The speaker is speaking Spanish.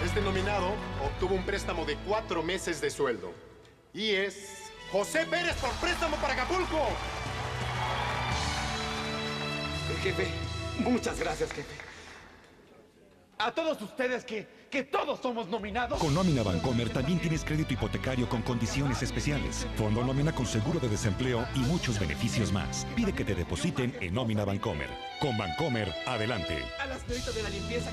Este nominado obtuvo un préstamo de 4 meses de sueldo. Y es José Pérez por préstamo para Acapulco. Jefe, muchas gracias, jefe. A todos ustedes que todos somos nominados. Con Nómina Bancomer también tienes crédito hipotecario con condiciones especiales, fondo nómina con seguro de desempleo y muchos beneficios más. Pide que te depositen en Nómina Bancomer. Con Bancomer, adelante. A la señorita de la limpieza.